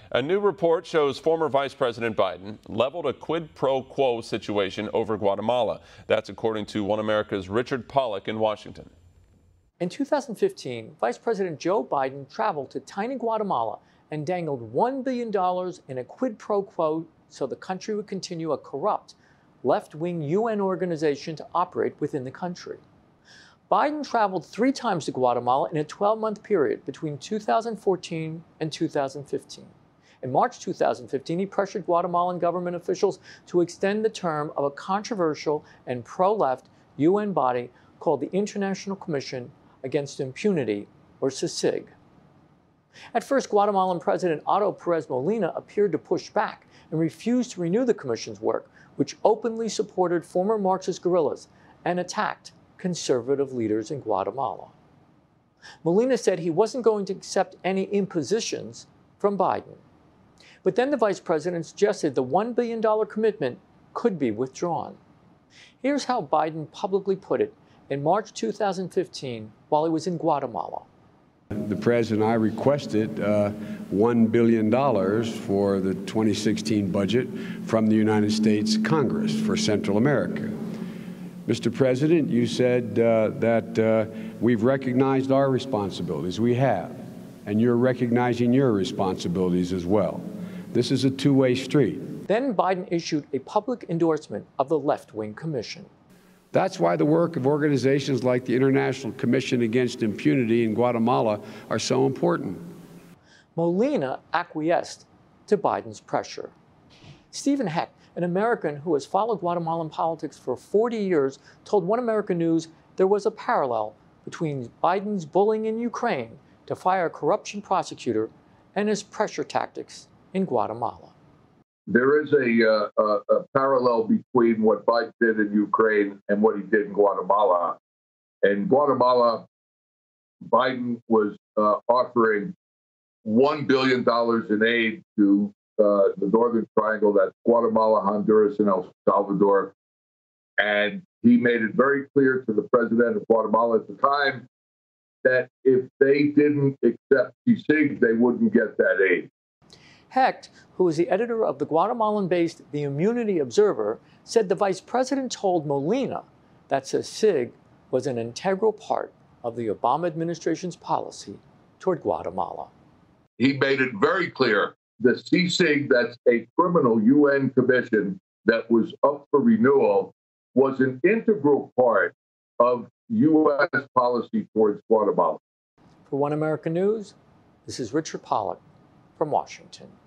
A new report shows former Vice President Biden leveled a quid pro quo situation over Guatemala. That's according to One America's Richard Pollack in Washington. In 2015, Vice President Joe Biden traveled to tiny Guatemala and dangled $1 billion in a quid pro quo so the country would continue a corrupt, left-wing UN organization to operate within the country. Biden traveled 3 times to Guatemala in a 12-month period between 2014 and 2015. In March 2015, he pressured Guatemalan government officials to extend the term of a controversial and pro-left UN body called the International Commission Against Impunity, or CICIG. At first, Guatemalan President Otto Perez Molina appeared to push back and refused to renew the commission's work, which openly supported former Marxist guerrillas and attacked conservative leaders in Guatemala. Molina said he wasn't going to accept any impositions from Biden. But then the vice president suggested the $1 billion commitment could be withdrawn. Here's how Biden publicly put it in March 2015 while he was in Guatemala. The president and I requested $1 billion for the 2016 budget from the United States Congress for Central America. Mr. President, you said that we've recognized our responsibilities. We have. And you're recognizing your responsibilities as well. This is a two-way street. Then Biden issued a public endorsement of the left-wing commission. That's why the work of organizations like the International Commission Against Impunity in Guatemala are so important. Molina acquiesced to Biden's pressure. Stephen Hecht, an American who has followed Guatemalan politics for 40 years, told One America News there was a parallel between Biden's bullying in Ukraine to fire a corruption prosecutor and his pressure tactics in Guatemala. There is a parallel between what Biden did in Ukraine and what he did in Guatemala. In Guatemala, Biden was offering $1 billion in aid to the Northern Triangle, that's Guatemala, Honduras, and El Salvador. And he made it very clear to the president of Guatemala at the time that if they didn't accept CICIG, they wouldn't get that aid. Hecht, who is the editor of the Guatemalan-based The Immunity Observer, said the vice president told Molina that CICIG was an integral part of the Obama administration's policy toward Guatemala. He made it very clear the CICIG, that's a criminal UN commission that was up for renewal, was an integral part of U.S. policy towards Guatemala. For One America News, this is Richard Pollack from Washington.